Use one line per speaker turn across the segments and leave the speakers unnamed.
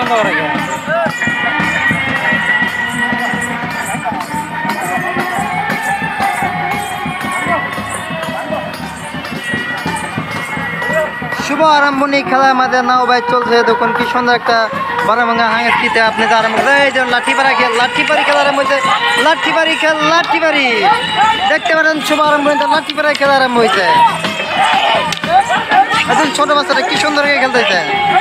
শুভ আরম্ভনী খেলা আমাদের নাও ভাই চলছে। দেখুন কি সুন্দর একটা বারাভাঙ্গা হাঙ্গাস্তিতে আপনি যে আরম্ভ এই যে লাঠিপাড়া খেল, লাঠিপাড়ি খেলা আরম্ভ হয়েছে, লাঠিপাড়ি খেল, লাঠিপাড়ি দেখতে পারেন শুভ আরম্ভনীতে লাঠিপাড়া খেলা আরম্ভ হয়েছে। এখন ছোট বাচ্চাটা কি সুন্দর খেলতেছে।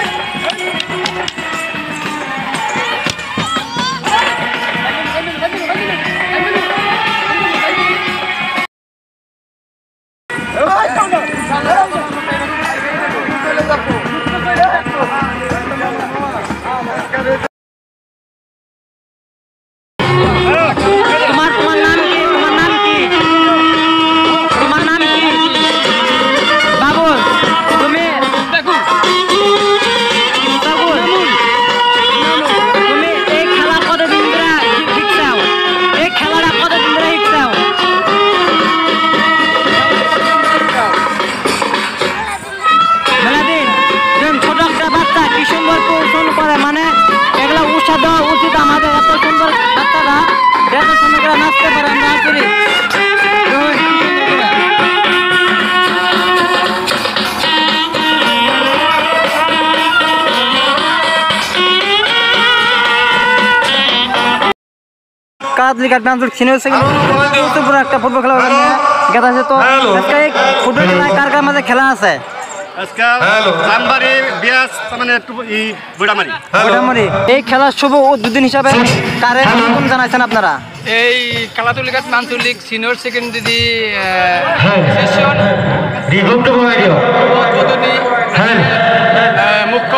মানে এগুলা উৎসাহ দেওয়া উচিত আমাদের। এত সুন্দর বাচ্চারা এত সুন্দর করে নাচতে পারে আমরা করি। একটা ফুটবল খেলা গেছে তো ফুটবল খেলা কার কার মাঝে খেলা আছে? এই খেলার শুভ উদ্বোধন হিসাবে কারে জানাইছেন আপনারা?
এই কালাতুলিঘাট আঞ্চলিক সিনিয়র সেকেন্ডারি মুখ্য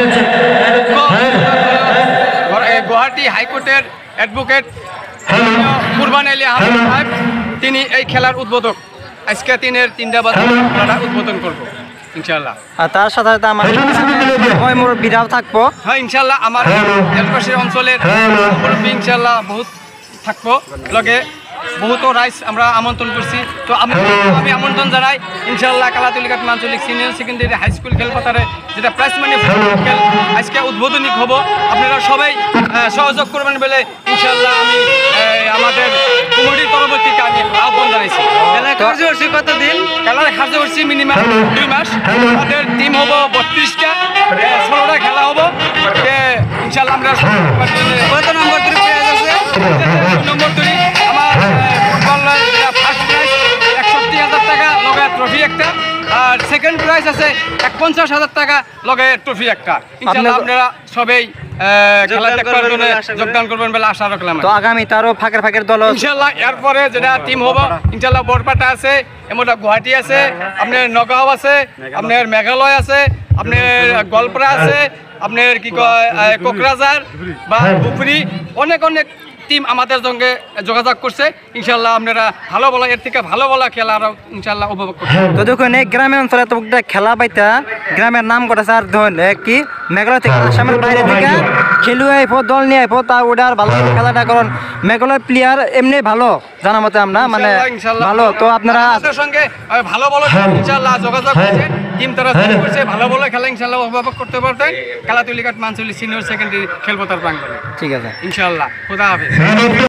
গুয়াহাটি হাইকোর্টের অ্যাডভোকেট কুরবান আলী আহমেদ সাহেব, তিনি এই খেলার উদ্বোধক। আজকে তিনের 3টা বাজে আমরা উদ্বোধন করবো ইনশাআল্লাহ।
আর তার সাথে সাথে আমার মুরব্বীরাও থাকবো।
হ্যাঁ ইনশাআল্লাহ, আমার এলাকার অঞ্চলের মুরব্বী ইনশাআল্লাহ বহুত থাকবো। লগে বহুত রাইস আমরা আমন্ত্রণ করছি। তো আমি আমন্ত্রণ জানাই ইনশাআল্লাহ কালাতুলিঘাট আঞ্চলিক সিনিয়র সেকেন্ডারি হাই স্কুল খেলপাতারে যেটা প্রাইজ মানি খেল আজকে উদ্বোধনী হব। আপনারা সবাই সহযোগ করবেন বলে ইনশাআল্লাহ আমি আমাদের কমিটির তরফ থেকে আমি আহ্বান জানাইছি। খেলার কার্যসূচি কতদিন? খেলার কার্যসূচি মিনিমাম 2 মাস। আমাদের টিম হবো 32টা, 16টা খেলা হবো ইনশাআল্লাহ। আমরা কত নম্বর তৈরি প্রাইজ আছে? 2 নম্বর তৈরি আমার ফুটবল ফার্স্ট প্রাইজ 61,000 টাকা লগে ট্রফি একটা, আর সেকেন্ড প্রাইজ আছে 51,000 টাকা লগে ট্রফি একটা। ইনশাআল্লাহ আপনারা সবাই খেলা দেখার জন্য যোগদান করবেন বলে আশা রাখলাম।
তো আগামী তারও ফাঁকের দল
ইনশাআল্লাহ এরপরে যেটা টিম হবো ইনশাআল্লাহ বরপাটা আছে, এমনটা গুয়াহাটি আছে, আপনার নগাঁও আছে, আপনার মেঘালয় আছে, আপনার গোয়ালপাড়া আছে, আপনার কি কয় কোকরাঝার বা ধুবড়ি, অনেক টিম আমাদের সঙ্গে যোগাযোগ করছে। ইনশাআল্লাহ আপনারা ভালো বলা এর থেকে ভালো বলা খেলা আরো ইনশাআল্লাহ উপভোগ করছে।
তো দেখুন এই গ্রামের অঞ্চলে তো খেলা পাইতা গ্রামের নাম করেছে। আর ধরুন কি মেঘালয় থেকে আসামের বাইরে থেকে খেলুয়া আইব, দল নিয়ে আইব, তা ওটা আর ভালো খেলাটা কারণ মেঘালয় প্লেয়ার এমনি ভালো জানা মতে আমরা মানে ভালো। তো আপনারা
আমাদের সঙ্গে ভালো বলো ইনশাআল্লাহ যোগাযোগ করছে, টিম তারা করছে ভালো বলে খেলা ইনশাআল্লাহ উপভোগ করতে পারবেন কালাতুলিঘাট আঞ্চলিক সিনিয়র সেকেন্ডারি খেলপতার প্রাঙ্গণে।
ঠিক আছে
ইনশাআল্লাহ। খোদা হাফেজ।